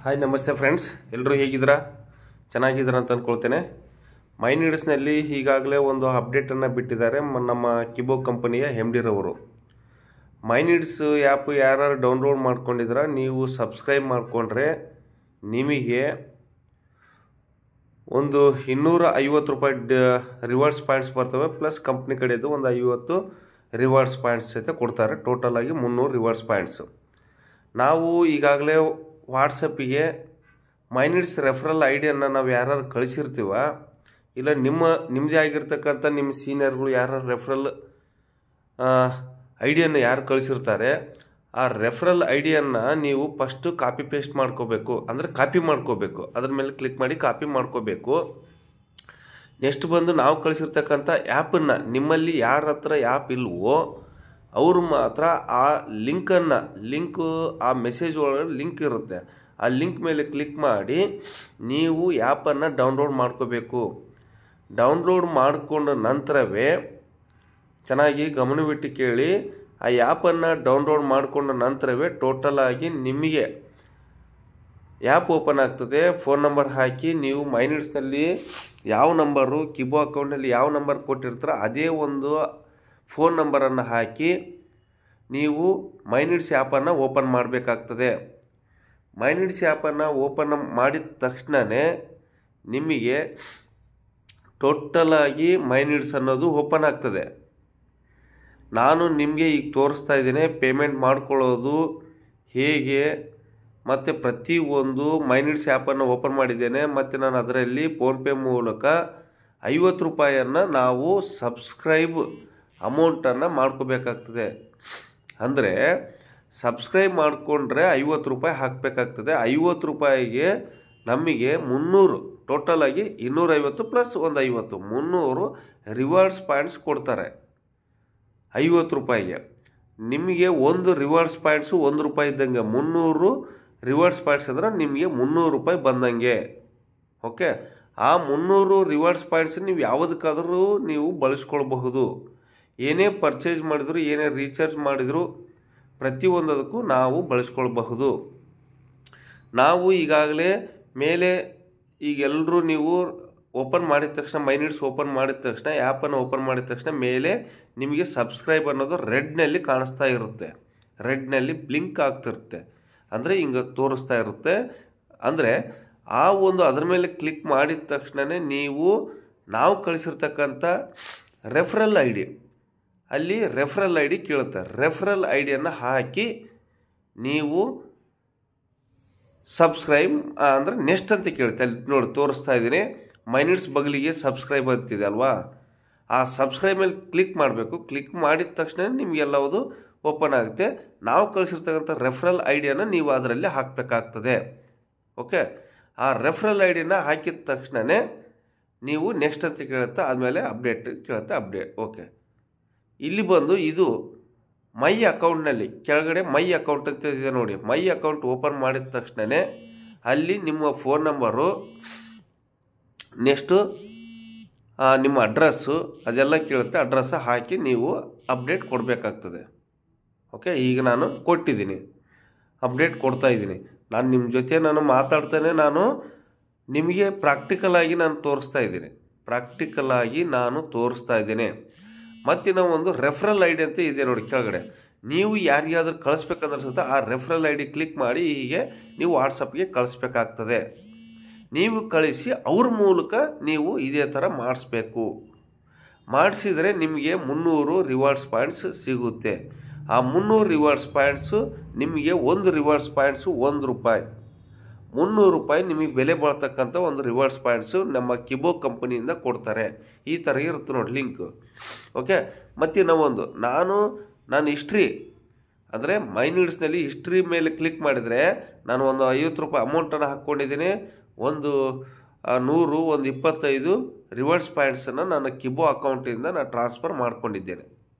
Hi ನಮಸ್ತೆ friends, ಎಲ್ಲರೂ ಹೇಗಿದ್ದೀರಾ? ಚೆನ್ನಾಗಿದ್ದೀರಾ ಅಂತ ಅಂದ್ಕೊಳ್ತೇನೆ. ಮೈನಿಡ್ಸ್ನಲ್ಲಿ ಈಗಾಗಲೇ ಒಂದು ಅಪ್ಡೇಟನ್ನು ಬಿಟ್ಟಿದ್ದಾರೆ ನಮ್ಮ ಕಿಬೋ ಕಂಪನಿಯ MD ರವರು. ಮೈನಿಡ್ಸ್ ಆ್ಯಪ್ ಯಾರು ಡೌನ್ಲೋಡ್ ಮಾಡ್ಕೊಂಡಿದ್ದೀರಾ, ನೀವು ಸಬ್ಸ್ಕ್ರೈಬ್ ಮಾಡಿಕೊಂಡ್ರೆ ನಿಮಗೆ ಒಂದು 250 ರೂಪಾಯಿ ರಿವಾರ್ಡ್ಸ್ ಪಾಯಿಂಟ್ಸ್ ಬರ್ತವೆ. ಪ್ಲಸ್ ಕಂಪ್ನಿ ಕಡೆದು ಒಂದು 50 ರಿವಾರ್ಡ್ಸ್ ಪಾಯಿಂಟ್ಸ್ ಸಹಿತ ಕೊಡ್ತಾರೆ. ಟೋಟಲ್ ಆಗಿ 300 ರಿವಾರ್ಡ್ಸ್ ಪಾಯಿಂಟ್ಸು. ನಾವು ಈಗಾಗಲೇ ವಾಟ್ಸಪ್ಪಿಗೆ ಮೈನಿಡ್ಸ್ ರೆಫರಲ್ ಐಡಿಯನ್ನು ನಾವು ಯಾರು ಕಳಿಸಿರ್ತೀವ, ಇಲ್ಲ ನಿಮ್ಮದೇ ಆಗಿರ್ತಕ್ಕಂಥ ನಿಮ್ಮ ಸೀನಿಯರ್ಗಳು ಯಾರು ರೆಫರಲ್ ಐಡಿಯನ್ನು ಯಾರು ಕಳಿಸಿರ್ತಾರೆ, ಆ ರೆಫರಲ್ ಐಡಿಯನ್ನು ನೀವು ಫಸ್ಟು ಕಾಪಿ ಪೇಸ್ಟ್ ಮಾಡ್ಕೋಬೇಕು. ಅಂದರೆ ಕಾಪಿ ಮಾಡ್ಕೋಬೇಕು, ಅದ್ರ ಮೇಲೆ ಕ್ಲಿಕ್ ಮಾಡಿ ಕಾಪಿ ಮಾಡ್ಕೋಬೇಕು. ನೆಕ್ಸ್ಟ್ ಬಂದು ನಾವು ಕಳಿಸಿರ್ತಕ್ಕಂಥ ಆ್ಯಪನ್ನು ನಿಮ್ಮಲ್ಲಿ ಯಾರ ಹತ್ರ ಆ್ಯಪ್ ಇಲ್ವೋ ಅವರು ಮಾತ್ರ ಆ ಲಿಂಕು ಆ ಮೆಸೇಜ್ ಒಳಗೆ ಲಿಂಕ್ ಇರುತ್ತೆ, ಆ ಲಿಂಕ್ ಮೇಲೆ ಕ್ಲಿಕ್ ಮಾಡಿ ನೀವು ಆ್ಯಪನ್ನು ಡೌನ್ಲೋಡ್ ಮಾಡ್ಕೋಬೇಕು. ಡೌನ್ಲೋಡ್ ಮಾಡಿಕೊಂಡ ನಂತರವೇ, ಚೆನ್ನಾಗಿ ಗಮನವಿಟ್ಟು ಕೇಳಿ, ಆ ಆ್ಯಪನ್ನು ಡೌನ್ಲೋಡ್ ಮಾಡಿಕೊಂಡ ನಂತರವೇ ಟೋಟಲ್ ಆಗಿ ನಿಮಗೆ ಆ್ಯಪ್ ಓಪನ್ ಆಗ್ತದೆ. ಫೋನ್ ನಂಬರ್ ಹಾಕಿ ನೀವು ಮೈನಿಡ್ಸ್ನಲ್ಲಿ ಯಾವ ನಂಬರು ಕಿಬೋ ಅಕೌಂಟಲ್ಲಿ ಯಾವ ನಂಬರ್ ಕೊಟ್ಟಿರ್ತಾರೋ ಅದೇ ಒಂದು ಫೋನ್ ನಂಬರನ್ನು ಹಾಕಿ ನೀವು ಮೈನಿಡ್ಸ್ ಆ್ಯಪನ್ನು ಓಪನ್ ಮಾಡಬೇಕಾಗ್ತದೆ. ಮೈನಿಡ್ಸ್ ಆ್ಯಪನ್ನು ಓಪನ್ ಮಾಡಿದ ತಕ್ಷಣವೇ ನಿಮಗೆ ಟೋಟಲಾಗಿ ಮೈನಿಡ್ಸ್ ಅನ್ನೋದು ಓಪನ್ ಆಗ್ತದೆ. ನಾನು ನಿಮಗೆ ಈಗ ತೋರಿಸ್ತಾ ಇದ್ದೀನಿ ಪೇಮೆಂಟ್ ಮಾಡ್ಕೊಳ್ಳೋದು ಹೇಗೆ, ಮತ್ತು ಪ್ರತಿಯೊಂದು ಮೈನಿಡ್ಸ್ ಆ್ಯಪನ್ನು ಓಪನ್ ಮಾಡಿದ್ದೇನೆ. ಮತ್ತು ನಾನು ಅದರಲ್ಲಿ ಫೋನ್ಪೇ ಮೂಲಕ 50 ರೂಪಾಯಿಯನ್ನು ನಾವು ಸಬ್ಸ್ಕ್ರೈಬ್ ಅಮೌಂಟನ್ನು ಮಾಡ್ಕೋಬೇಕಾಗ್ತದೆ. ಅಂದರೆ ಸಬ್ಸ್ಕ್ರೈಬ್ ಮಾಡಿಕೊಂಡ್ರೆ 50 ರೂಪಾಯಿ ಹಾಕಬೇಕಾಗ್ತದೆ. 50 ರೂಪಾಯಿಗೆ ನಮಗೆ 300, ಟೋಟಲ್ ಆಗಿ 250 ಪ್ಲಸ್ ಒಂದು 50, 300 ರಿವಾರ್ಡ್ಸ್ ಪಾಯಿಂಟ್ಸ್ ಕೊಡ್ತಾರೆ. 50 ರೂಪಾಯಿಗೆ ನಿಮಗೆ ಒಂದು ರಿವಾರ್ಡ್ಸ್ ಪಾಯಿಂಟ್ಸು 1 ರೂಪಾಯಿ ಇದ್ದಂಗೆ. 300 ರಿವಾರ್ಡ್ಸ್ ಪಾಯಿಂಟ್ಸ್ ಅಂದ್ರೆ ನಿಮಗೆ 300 ರೂಪಾಯಿ ಬಂದಂಗೆ. ಓಕೆ, ಆ 300 ರಿವಾರ್ಡ್ಸ್ ಪಾಯಿಂಟ್ಸ್ ನೀವು ಯಾವುದಕ್ಕಾದರೂ ನೀವು ಬಳಸ್ಕೊಳ್ಬಹುದು. ಏನೇ ಪರ್ಚೇಸ್ ಮಾಡಿದ್ರು, ಏನೇ ರೀಚಾರ್ಜ್ ಮಾಡಿದ್ರು ಪ್ರತಿಯೊಂದಕ್ಕೂ ನಾವು ಬಳಸ್ಕೊಳ್ಬಹುದು. ನಾವು ಈಗಾಗಲೇ ಮೇಲೆ ಈಗೆಲ್ಲರೂ ನೀವು ಓಪನ್ ಮಾಡಿದ ತಕ್ಷಣ, ಮೈನಿಡ್ಸ್ ಓಪನ್ ಮಾಡಿದ ತಕ್ಷಣ, ಆ್ಯಪನ್ನು ಓಪನ್ ಮಾಡಿದ ತಕ್ಷಣ ಮೇಲೆ ನಿಮಗೆ ಸಬ್ಸ್ಕ್ರೈಬ್ ಅನ್ನೋದು ರೆಡ್ನಲ್ಲಿ ಕಾಣಿಸ್ತಾ ಇರುತ್ತೆ, ರೆಡ್ನಲ್ಲಿ ಬ್ಲಿಂಕ್ ಆಗ್ತಿರುತ್ತೆ. ಅಂದರೆ ಹಿಂಗೆ ತೋರಿಸ್ತಾ ಇರುತ್ತೆ. ಅಂದರೆ ಆ ಒಂದು ಅದರ ಮೇಲೆ ಕ್ಲಿಕ್ ಮಾಡಿದ ತಕ್ಷಣವೇ ನಾವು ಕಳಿಸಿರ್ತಕ್ಕಂಥ ರೆಫರಲ್ ಐ ಡಿ, ಅಲ್ಲಿ ರೆಫರಲ್ ಐ ಡಿ ಕೇಳುತ್ತೆ. ರೆಫರಲ್ ಐ ಡಿಯನ್ನು ಹಾಕಿ ನೀವು ಸಬ್ಸ್ಕ್ರೈಬ್ ಅಂದರೆ ನೆಕ್ಸ್ಟ್ ಅಂತ ಕೇಳುತ್ತೆ. ಅಲ್ಲಿ ನೋಡಿ ತೋರಿಸ್ತಾ ಇದ್ದೀನಿ, ಮೈನಿಡ್ಸ್ ಬಗಲಿಗೆ ಸಬ್ಸ್ಕ್ರೈಬ್ ಅಂತಿದೆ ಅಲ್ವಾ, ಆ ಸಬ್ಸ್ಕ್ರೈಬ್ ಮೇಲೆ ಕ್ಲಿಕ್ ಮಾಡಬೇಕು. ಕ್ಲಿಕ್ ಮಾಡಿದ ತಕ್ಷಣ ನಿಮಗೆಲ್ಲವುದು ಓಪನ್ ಆಗುತ್ತೆ. ನಾವು ಕಳಿಸಿರ್ತಕ್ಕಂಥ ರೆಫರಲ್ ಐ ಡಿಯನ್ನು ನೀವು ಅದರಲ್ಲಿ ಹಾಕಬೇಕಾಗ್ತದೆ. ಓಕೆ, ಆ ರೆಫರಲ್ ಐ ಡಿನ ಹಾಕಿದ ತಕ್ಷಣವೇ ನೀವು ನೆಕ್ಸ್ಟ್ ಅಂತ ಕೇಳುತ್ತೆ, ಆದಮೇಲೆ ಅಪ್ಡೇಟ್ ಕೇಳುತ್ತೆ, ಅಪ್ಡೇಟ್. ಓಕೆ, ಇಲ್ಲಿ ಬಂದು ಇದು ಮೈ ಅಕೌಂಟ್ನಲ್ಲಿ ಕೆಳಗಡೆ ಮೈ ಅಕೌಂಟ್ ಅಂತ ಇದೆ ನೋಡಿ. ಮೈ ಅಕೌಂಟ್ ಓಪನ್ ಮಾಡಿದ ತಕ್ಷಣವೇ ಅಲ್ಲಿ ನಿಮ್ಮ ಫೋನ್ ನಂಬರು, ನೆಕ್ಸ್ಟು ನಿಮ್ಮ ಅಡ್ರೆಸ್ಸು ಅದೆಲ್ಲ ಕೇಳುತ್ತೆ. ಅಡ್ರೆಸ್ ಹಾಕಿ ನೀವು ಅಪ್ಡೇಟ್ ಕೊಡಬೇಕಾಗ್ತದೆ. ಓಕೆ, ಈಗ ನಾನು ಕೊಟ್ಟಿದ್ದೀನಿ, ಅಪ್ಡೇಟ್ ಕೊಡ್ತಾ ಇದ್ದೀನಿ. ನಾನು ನಿಮ್ಮ ಜೊತೆ ನಾನು ಮಾತಾಡ್ತಾನೆ ನಾನು ನಿಮಗೆ ಪ್ರಾಕ್ಟಿಕಲಾಗಿ ನಾನು ತೋರಿಸ್ತಾ ಇದ್ದೀನಿ. ಮತ್ತಿನ ಒಂದು ರೆಫರಲ್ ಐ ಡಿ ಅಂತ ಇದೆ ನೋಡಿ ಕೆಳಗಡೆ. ನೀವು ಯಾರಿಗಾದ್ರೂ ಕಳಿಸ್ಬೇಕಂದ್ರೆ ಸುತ್ತ ಆ ರೆಫರಲ್ ಐ ಡಿ ಕ್ಲಿಕ್ ಮಾಡಿ ಹೀಗೆ ನೀವು ವಾಟ್ಸಪ್ಗೆ ಕಳಿಸ್ಬೇಕಾಗ್ತದೆ. ನೀವು ಕಳಿಸಿ ಅವ್ರ ಮೂಲಕ ನೀವು ಇದೇ ಥರ ಮಾಡಿಸ್ಬೇಕು. ಮಾಡಿಸಿದರೆ ನಿಮಗೆ 300 ರಿವಾರ್ಡ್ಸ್ ಪಾಯಿಂಟ್ಸ್ ಸಿಗುತ್ತೆ. ಆ 300 ರಿವಾರ್ಡ್ಸ್ ಪಾಯಿಂಟ್ಸು ನಿಮಗೆ ಒಂದು ರಿವಾರ್ಡ್ಸ್ ಪಾಯಿಂಟ್ಸು 1 ರೂಪಾಯಿ. 300 ರೂಪಾಯಿ ನಿಮಗೆ ಬೆಲೆ ಬಾಳ್ತಕ್ಕಂಥ ಒಂದು ರಿವಾರ್ಡ್ಸ್ ಪಾಯಿಂಟ್ಸು ನಮ್ಮ ಕಿಬೋ ಕಂಪನಿಯಿಂದ ಕೊಡ್ತಾರೆ. ಈ ಥರ ಇರುತ್ತೆ ನೋಡಿ ಲಿಂಕು. ಓಕೆ, ಮತ್ತಿನ್ನ ಒಂದು ನಾನು ಹಿಸ್ಟ್ರಿ ಅಂದರೆ ಮೈನಿಡ್ಸ್ನಲ್ಲಿ ಹಿಸ್ಟ್ರಿ ಮೇಲೆ ಕ್ಲಿಕ್ ಮಾಡಿದರೆ ನಾನು ಒಂದು 50 ರೂಪಾಯಿ ಅಮೌಂಟನ್ನು ಹಾಕ್ಕೊಂಡಿದ್ದೀನಿ. ಒಂದು 100, ಒಂದು 25 ರಿವಾರ್ಡ್ಸ್ ಪಾಯಿಂಟ್ಸನ್ನು ನನ್ನ ಕಿಬೋ ಅಕೌಂಟಿಂದ ನಾನು ಟ್ರಾನ್ಸ್ಫರ್ ಮಾಡ್ಕೊಂಡಿದ್ದೇನೆ.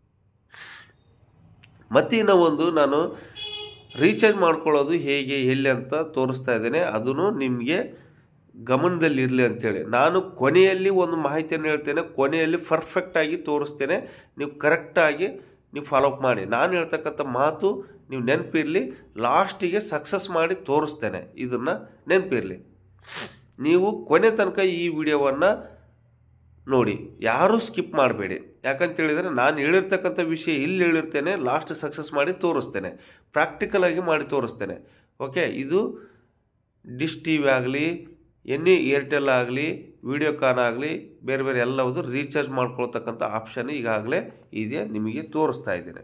ಮತ್ತಿನ್ನ ಒಂದು ನಾನು ರೀಚಾರ್ಜ್ ಮಾಡ್ಕೊಳ್ಳೋದು ಹೇಗೆ ಎಲ್ಲಿ ಅಂತ ತೋರಿಸ್ತಾ ಇದ್ದೇನೆ. ಅದನ್ನು ನಿಮಗೆ ಗಮನದಲ್ಲಿರಲಿ ಅಂಥೇಳಿ ನಾನು ಕೊನೆಯಲ್ಲಿ ಒಂದು ಮಾಹಿತಿಯನ್ನು ಹೇಳ್ತೇನೆ. ಕೊನೆಯಲ್ಲಿ ಪರ್ಫೆಕ್ಟಾಗಿ ತೋರಿಸ್ತೇನೆ, ನೀವು ಕರೆಕ್ಟಾಗಿ ನೀವು ಫಾಲೋ ಅಪ್ ಮಾಡಿ. ನಾನು ಹೇಳ್ತಕ್ಕಂಥ ಮಾತು ನೀವು ನೆನಪಿರಲಿ, ಲಾಸ್ಟಿಗೆ ಸಕ್ಸಸ್ ಮಾಡಿ ತೋರಿಸ್ತೇನೆ. ಇದನ್ನು ನೆನಪಿರಲಿ. ನೀವು ಕೊನೆ ತನಕ ಈ ವಿಡಿಯೋವನ್ನು ನೋಡಿ, ಯಾರೂ ಸ್ಕಿಪ್ ಮಾಡಬೇಡಿ. ಯಾಕಂತೇಳಿದರೆ ನಾನು ಹೇಳಿರ್ತಕ್ಕಂಥ ವಿಷಯ ಇಲ್ಲಿ ಹೇಳಿರ್ತೇನೆ, ಲಾಸ್ಟ್ ಸಕ್ಸಸ್ ಮಾಡಿ ತೋರಿಸ್ತೇನೆ, ಪ್ರಾಕ್ಟಿಕಲ್ ಆಗಿ ಮಾಡಿ ತೋರಿಸ್ತೇನೆ. ಓಕೆ, ಇದು ಡಿಶ್ ಟಿ ವಿ ಆಗಲಿ, ಏರ್ಟೆಲ್ ಆಗಲಿ, ವಿಡಿಯೋಕಾನ್ ಆಗಲಿ, ಬೇರೆ ಬೇರೆ ಎಲ್ಲವುದು ರೀಚಾರ್ಜ್ ಮಾಡ್ಕೊಳ್ತಕ್ಕಂಥ ಆಪ್ಷನ್ ಈಗಾಗಲೇ ಇದೆ, ನಿಮಗೆ ತೋರಿಸ್ತಾ ಇದ್ದೇನೆ.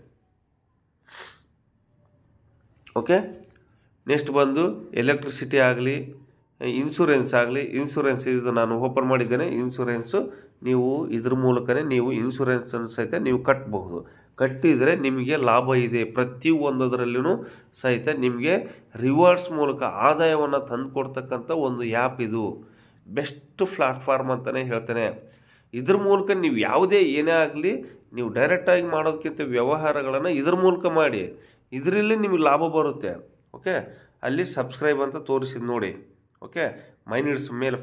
ಓಕೆ, ನೆಕ್ಸ್ಟ್ ಬಂದು ಎಲೆಕ್ಟ್ರಿಸಿಟಿ ಆಗಲಿ, ಇನ್ಶೂರೆನ್ಸ್ ಆಗಲಿ. ಇನ್ಶೂರೆನ್ಸ್ ಇದು ನಾನು ಓಪನ್ ಮಾಡಿದ್ದೇನೆ. ಇನ್ಶೂರೆನ್ಸು ನೀವು ಇದ್ರ ಮೂಲಕನೇ ನೀವು ಇನ್ಶೂರೆನ್ಸನ್ನು ಸಹಿತ ನೀವು ಕಟ್ಟಬಹುದು. ಕಟ್ಟಿದರೆ ನಿಮಗೆ ಲಾಭ ಇದೆ. ಪ್ರತಿಯೊಂದರಲ್ಲೂ ಸಹಿತ ನಿಮಗೆ ರಿವಾರ್ಡ್ಸ್ ಮೂಲಕ ಆದಾಯವನ್ನು ತಂದುಕೊಡ್ತಕ್ಕಂಥ ಒಂದು ಆ್ಯಪ್ ಇದು. ಬೆಸ್ಟ್ ಪ್ಲಾಟ್ಫಾರ್ಮ್ ಅಂತಲೇ ಹೇಳ್ತೇನೆ. ಇದ್ರ ಮೂಲಕ ನೀವು ಯಾವುದೇ ಏನೇ ಆಗಲಿ ನೀವು ಡೈರೆಕ್ಟಾಗಿ ಮಾಡೋದಕ್ಕಿಂತ ವ್ಯವಹಾರಗಳನ್ನು ಇದ್ರ ಮೂಲಕ ಮಾಡಿ, ಇದರಲ್ಲಿ ನಿಮಗೆ ಲಾಭ ಬರುತ್ತೆ. ಓಕೆ, ಅಲ್ಲಿ ಸಬ್ಸ್ಕ್ರೈಬ್ ಅಂತ ತೋರಿಸಿದ್ದು ನೋಡಿ. ಓಕೆ, ಮೈನಿಟ್ಸ್ ಮೇಲೆ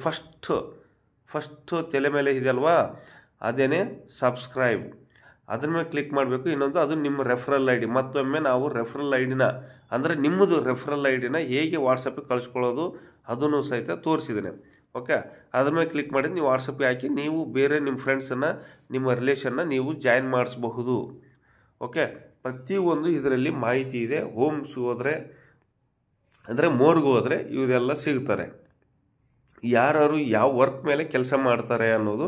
ಫಸ್ಟು ತಲೆ ಮೇಲೆ ಇದೆಯಲ್ವಾ, ಅದೇನೇ ಸಬ್ಸ್ಕ್ರೈಬ್, ಅದ್ರ ಮೇಲೆ ಕ್ಲಿಕ್ ಮಾಡಬೇಕು. ಇನ್ನೊಂದು ಅದು ನಿಮ್ಮ ರೆಫರಲ್ ಐ ಡಿ. ಮತ್ತೊಮ್ಮೆ ನಾವು ರೆಫರಲ್ ಐ ಡಿನ ಅಂದರೆ ನಿಮ್ಮದು ರೆಫರಲ್ ಐ ಡಿನ ಹೇಗೆ ವಾಟ್ಸಪ್ಪಿಗೆ ಕಳಿಸ್ಕೊಳ್ಳೋದು ಅದನ್ನು ಸಹಿತ ತೋರಿಸಿದ್ದೇನೆ. ಓಕೆ, ಅದ್ರ ಮೇಲೆ ಕ್ಲಿಕ್ ಮಾಡಿ ನೀವು ವಾಟ್ಸಪ್ಗೆ ಹಾಕಿ ನೀವು ಬೇರೆ ನಿಮ್ಮ ಫ್ರೆಂಡ್ಸನ್ನು, ನಿಮ್ಮ ರಿಲೇಷನ್ನ ನೀವು ಜಾಯಿನ್ ಮಾಡಿಸ್ಬಹುದು. ಓಕೆ, ಪ್ರತಿಯೊಂದು ಇದರಲ್ಲಿ ಮಾಹಿತಿ ಇದೆ. ಹೋಮ್ಸ್ ಹೋದರೆ ಅಂದರೆ ಮೋರ್ಗೆ ಹೋದರೆ ಇವರೆಲ್ಲ ಸಿಗ್ತಾರೆ. ಯಾರು ಯಾವ ವರ್ಕ್ ಮೇಲೆ ಕೆಲಸ ಮಾಡ್ತಾರೆ ಅನ್ನೋದು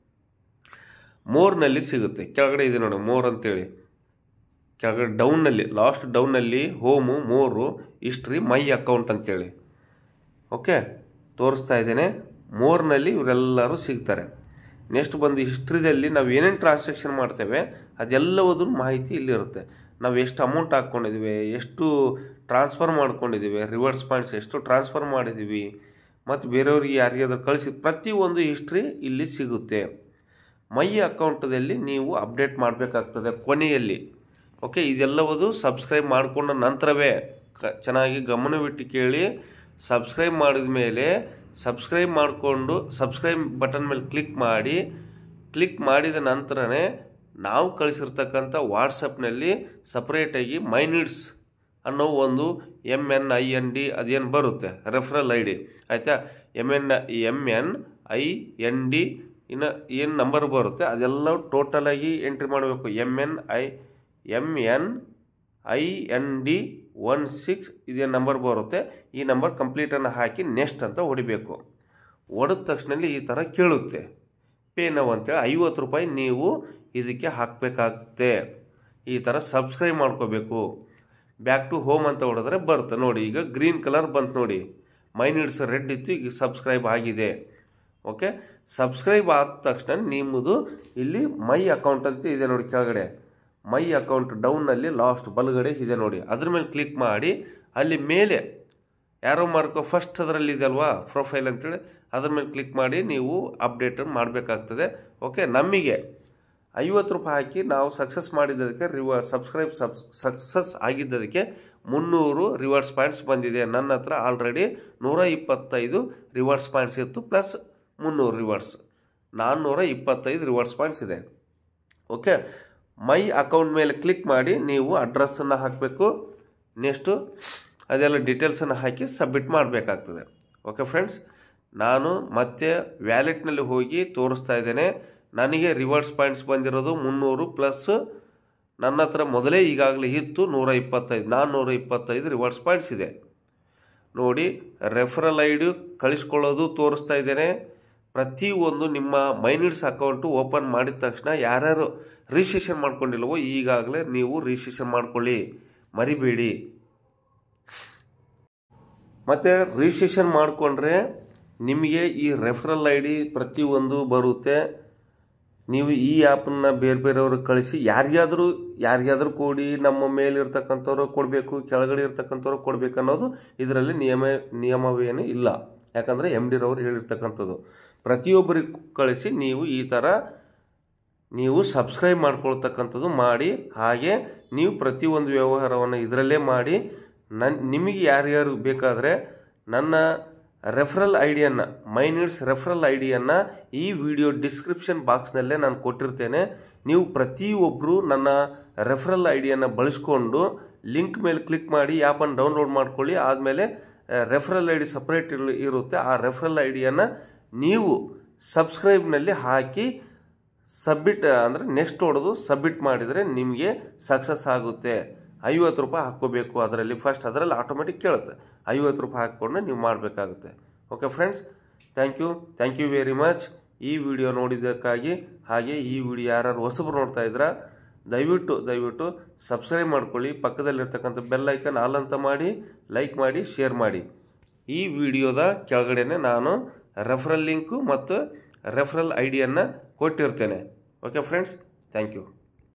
ಮೋರ್ನಲ್ಲಿ ಸಿಗುತ್ತೆ. ಕೆಳಗಡೆ ಇದೆ ನೋಡಿ, ಮೋರ್ ಅಂತೇಳಿ. ಕೆಳಗಡೆ ಡೌನ್ನಲ್ಲಿ, ಲಾಸ್ಟ್ ಡೌನ್ನಲ್ಲಿ home, more, history, my account ಅಂತೇಳಿ. ಓಕೆ, ತೋರಿಸ್ತಾ ಇದ್ದೇನೆ. ಮೋರ್ನಲ್ಲಿ ಇವರೆಲ್ಲರೂ ಸಿಗ್ತಾರೆ. ನೆಕ್ಸ್ಟ್ ಬಂದು ಹಿಸ್ಟ್ರಿದಲ್ಲಿ ನಾವು ಏನೇನು ಟ್ರಾನ್ಸಾಕ್ಷನ್ ಮಾಡ್ತೇವೆ ಅದೆಲ್ಲವೂ ಮಾಹಿತಿ ಇಲ್ಲಿರುತ್ತೆ. ನಾವು ಎಷ್ಟು ಅಮೌಂಟ್ ಹಾಕ್ಕೊಂಡಿದ್ದೀವಿ, ಎಷ್ಟು ಟ್ರಾನ್ಸ್ಫರ್ ಮಾಡ್ಕೊಂಡಿದ್ದೀವಿ, ರಿವರ್ಸ್ ಪಾಯಿಂಟ್ಸ್ ಎಷ್ಟು ಟ್ರಾನ್ಸ್ಫರ್ ಮಾಡಿದ್ದೀವಿ, ಮತ್ತು ಬೇರೆಯವ್ರಿಗೆ ಯಾರಿಗಾದ್ರೂ ಕಳಿಸಿದ ಪ್ರತಿಯೊಂದು ಹಿಸ್ಟ್ರಿ ಇಲ್ಲಿ ಸಿಗುತ್ತೆ. ಮೈ ಅಕೌಂಟದಲ್ಲಿ ನೀವು ಅಪ್ಡೇಟ್ ಮಾಡಬೇಕಾಗ್ತದೆ ಕೊನೆಯಲ್ಲಿ. ಓಕೆ, ಇದೆಲ್ಲವೂ ಸಬ್ಸ್ಕ್ರೈಬ್ ಮಾಡಿಕೊಂಡ ನಂತರವೇ. ಚೆನ್ನಾಗಿ ಗಮನವಿಟ್ಟು ಕೇಳಿ. ಸಬ್ಸ್ಕ್ರೈಬ್ ಮಾಡಿದ ಮೇಲೆ ಸಬ್ಸ್ಕ್ರೈಬ್ ಮಾಡಿಕೊಂಡು ಸಬ್ಸ್ಕ್ರೈಬ್ ಬಟನ್ ಮೇಲೆ ಕ್ಲಿಕ್ ಮಾಡಿದ ನಂತರನೇ ನಾವು ಕಳಿಸಿರ್ತಕ್ಕಂಥ ವಾಟ್ಸಪ್ನಲ್ಲಿ ಸಪ್ರೇಟಾಗಿ ಮೈನಿಟ್ಸ್ ಅನ್ನೋ ಒಂದು MNIND ಅದೇನು ಬರುತ್ತೆ ರೆಫರಲ್ ಐ ಡಿ, ಆಯಿತಾ. MNIND ಇನ್ನು ಏನು ನಂಬರ್ ಬರುತ್ತೆ ಅದೆಲ್ಲ ಟೋಟಲಾಗಿ ಎಂಟ್ರಿ ಮಾಡಬೇಕು. MNIND16 ಇದೇ ನಂಬರ್ ಬರುತ್ತೆ. ಈ ನಂಬರ್ ಕಂಪ್ಲೀಟನ್ನು ಹಾಕಿ ನೆಕ್ಸ್ಟ್ ಅಂತ ಹೊಡಿಬೇಕು. ಹೊಡೆದ ತಕ್ಷಣ ಈ ಥರ ಕೇಳುತ್ತೆ, ಪೇ ನಾವು ಅಂತೇಳಿ 50 ರೂಪಾಯಿ ನೀವು ಇದಕ್ಕೆ ಹಾಕಬೇಕಾಗುತ್ತೆ. ಈ ಥರ ಸಬ್ಸ್ಕ್ರೈಬ್ ಮಾಡ್ಕೋಬೇಕು. ಬ್ಯಾಕ್ ಟು ಹೋಮ್ ಅಂತ ಹೊಡೆದ್ರೆ ಬರುತ್ತೆ ನೋಡಿ. ಈಗ ಗ್ರೀನ್ ಕಲರ್ ಬಂತು ನೋಡಿ, ಮೈನಿಟ್ಸ್ ರೆಡ್ ಇತ್ತು, ಈಗ ಸಬ್ಸ್ಕ್ರೈಬ್ ಆಗಿದೆ. ಓಕೆ, ಸಬ್ಸ್ಕ್ರೈಬ್ ಆದ ತಕ್ಷಣ ನಿಮ್ಮದು ಇಲ್ಲಿ ಮೈ ಅಕೌಂಟ್ ಅಂತ ಇದೆ ನೋಡಿ. ಕೆಳಗಡೆ ಮೈ ಅಕೌಂಟ್ ಡೌನ್ನಲ್ಲಿ ಲಾಸ್ಟ್ ಬಲಗಡೆ ಇದೆ ನೋಡಿ. ಅದ್ರ ಮೇಲೆ ಕ್ಲಿಕ್ ಮಾಡಿ ಅಲ್ಲಿ ಮೇಲೆ ಯಾರೋ ಮಾರ್ಕೋ ಫಸ್ಟ್ ಅದರಲ್ಲಿ ಇದೆ ಅಲ್ವಾ ಪ್ರೊಫೈಲ್ ಅಂತೇಳಿ, ಅದ್ರ ಮೇಲೆ ಕ್ಲಿಕ್ ಮಾಡಿ ನೀವು ಅಪ್ಡೇಟ್ ಮಾಡಬೇಕಾಗ್ತದೆ. ಓಕೆ, ನಮಗೆ 50 ರೂಪಾಯಿ ಹಾಕಿ ನಾವು ಸಕ್ಸಸ್ ಮಾಡಿದ್ದದಕ್ಕೆ ಸಕ್ಸಸ್ ಆಗಿದ್ದದಕ್ಕೆ 300 ರಿವಾರ್ಡ್ಸ್ ಪಾಯಿಂಟ್ಸ್ ಬಂದಿದೆ. ನನ್ನ ಹತ್ರ ಆಲ್ರೆಡಿ 125 ರಿವಾರ್ಡ್ಸ್ ಪಾಯಿಂಟ್ಸ್ ಇತ್ತು, ಪ್ಲಸ್ 300 ರಿವಾರ್ಡ್ಸ್, 425 ರಿವಾರ್ಡ್ಸ್ ಪಾಯಿಂಟ್ಸ್ ಇದೆ. ಓಕೆ, ಮೈ ಅಕೌಂಟ್ ಮೇಲೆ ಕ್ಲಿಕ್ ಮಾಡಿ ನೀವು ಅಡ್ರೆಸ್ಸನ್ನು ಹಾಕಬೇಕು. ನೆಕ್ಸ್ಟು ಅದೆಲ್ಲ ಡೀಟೇಲ್ಸನ್ನು ಹಾಕಿ ಸಬ್ಮಿಟ್ ಮಾಡಬೇಕಾಗ್ತದೆ. ಓಕೆ ಫ್ರೆಂಡ್ಸ್, ನಾನು ಮತ್ತೆ ವ್ಯಾಲೆಟ್ನಲ್ಲಿ ಹೋಗಿ ತೋರಿಸ್ತಾ ಇದ್ದೇನೆ. ನನಗೆ ರಿವಾರ್ಡ್ಸ್ ಪಾಯಿಂಟ್ಸ್ ಬಂದಿರೋದು 300 ಪ್ಲಸ್ ನನ್ನ ಹತ್ರ ಮೊದಲೇ ಈಗಾಗಲೇ ಇತ್ತು 425 ರಿವಾರ್ಡ್ಸ್ ಪಾಯಿಂಟ್ಸ್ ಇದೆ ನೋಡಿ. ರೆಫರಲ್ ಐ ಡಿ ಕಳಿಸ್ಕೊಳ್ಳೋದು ತೋರಿಸ್ತಾ ಇದ್ದೇನೆ. ಪ್ರತಿಯೊಂದು ನಿಮ್ಮ ಮೈನಿಟ್ಸ್ ಅಕೌಂಟು ಓಪನ್ ಮಾಡಿದ ತಕ್ಷಣ ಯಾರ್ಯಾರು ರಿಜಿಸ್ಟ್ರೇಷನ್ ಮಾಡ್ಕೊಂಡಿಲ್ವೋ ಈಗಾಗಲೇ ನೀವು ರಿಜಿಸ್ಟ್ರೇಷನ್ ಮಾಡ್ಕೊಳ್ಳಿ, ಮರಿಬೇಡಿ. ಮತ್ತು ರಿಜಿಸ್ಟ್ರೇಷನ್ ಮಾಡಿಕೊಂಡ್ರೆ ನಿಮಗೆ ಈ ರೆಫರಲ್ ಐ ಡಿ ಪ್ರತಿಯೊಂದು ಬರುತ್ತೆ. ನೀವು ಈ ಆ್ಯಪನ್ನು ಬೇರೆಯವ್ರಿಗೆ ಕಳಿಸಿ ಯಾರಿಗಾದರೂ ಕೊಡಿ, ನಮ್ಮ ಮೇಲಿರ್ತಕ್ಕಂಥವ್ರು ಕೊಡಬೇಕು, ಕೆಳಗಡೆ ಇರ್ತಕ್ಕಂಥವ್ರು ಕೊಡಬೇಕು ಅನ್ನೋದು ಇದರಲ್ಲಿ ನಿಯಮವೇನು ಇಲ್ಲ. ಯಾಕಂದರೆ MD ರವರು ಹೇಳಿರ್ತಕ್ಕಂಥದ್ದು ಪ್ರತಿಯೊಬ್ಬರಿಗೆ ಕಳಿಸಿ ನೀವು ಈ ಥರ ನೀವು ಸಬ್ಸ್ಕ್ರೈಬ್ ಮಾಡ್ಕೊಳ್ತಕ್ಕಂಥದ್ದು ಮಾಡಿ. ಹಾಗೆ ನೀವು ಪ್ರತಿಯೊಂದು ವ್ಯವಹಾರವನ್ನು ಇದರಲ್ಲೇ ಮಾಡಿ. ನಿಮಗೆ ಯಾರ್ಯಾರು ಬೇಕಾದರೆ ನನ್ನ ರೆಫರಲ್ ಐ ಡಿಯನ್ನು, ಮೈನಿಟ್ಸ್ ರೆಫರಲ್ ಐ ಡಿಯನ್ನು ಈ ವಿಡಿಯೋ ಡಿಸ್ಕ್ರಿಪ್ಷನ್ ಬಾಕ್ಸ್ನಲ್ಲೇ ನಾನು ಕೊಟ್ಟಿರ್ತೇನೆ. ನೀವು ಪ್ರತಿಯೊಬ್ಬರು ನನ್ನ ರೆಫರಲ್ ಐ ಡಿಯನ್ನು ಬಳಸ್ಕೊಂಡು ಲಿಂಕ್ ಮೇಲೆ ಕ್ಲಿಕ್ ಮಾಡಿ ಆ್ಯಪನ್ನು ಡೌನ್ಲೋಡ್ ಮಾಡ್ಕೊಳ್ಳಿ. ಆದಮೇಲೆ ರೆಫರಲ್ ಐ ಡಿ ಸಪ್ರೇಟ್ ಇರುತ್ತೆ. ಆ ರೆಫರಲ್ ಐ ಡಿಯನ್ನು ನೀವು ಸಬ್ಸ್ಕ್ರೈಬ್ನಲ್ಲಿ ಹಾಕಿ ಸಬ್ಮಿಟ್ ಅಂದರೆ ನೆಕ್ಸ್ಟ್ ಹೊಡೆದು ಸಬ್ಮಿಟ್ ಮಾಡಿದರೆ ನಿಮಗೆ ಸಕ್ಸಸ್ ಆಗುತ್ತೆ. 50 ರೂಪಾಯಿ ಹಾಕ್ಕೋಬೇಕು ಅದರಲ್ಲಿ ಫಸ್ಟ್. ಅದರಲ್ಲಿ ಆಟೋಮೆಟಿಕ್ ಕೇಳುತ್ತೆ. 50 ರೂಪಾಯಿ ಹಾಕ್ಕೊಂಡು ನೀವು ಮಾಡಬೇಕಾಗುತ್ತೆ. Okay friends, thank you very much ಈ ವಿಡಿಯೋ ನೋಡಿದ್ದಕ್ಕಾಗಿ. ಹಾಗೆ ಈ ವಿಡಿಯೋ ಯಾರು ಹೊಸಬ್ರು ನೋಡ್ತಾ ಇದ್ದೀರಾ ದಯವಿಟ್ಟು ಸಬ್ಸ್ಕ್ರೈಬ್ ಮಾಡ್ಕೊಳ್ಳಿ. ಪಕ್ಕದಲ್ಲಿರ್ತಕ್ಕಂಥ ಬೆಲ್ ಐಕನ್ ಆಲ್ ಅಂತ ಮಾಡಿ, ಲೈಕ್ ಮಾಡಿ, ಶೇರ್ ಮಾಡಿ. ಈ ವಿಡಿಯೋದ ಕೆಳಗಡೆನೆ ನಾನು ರೆಫರಲ್ ಲಿಂಕು ಮತ್ತು ರೆಫರಲ್ ಐ ಡಿಯನ್ನು ಕೊಟ್ಟಿರ್ತೇನೆ. Okay friends, thank you.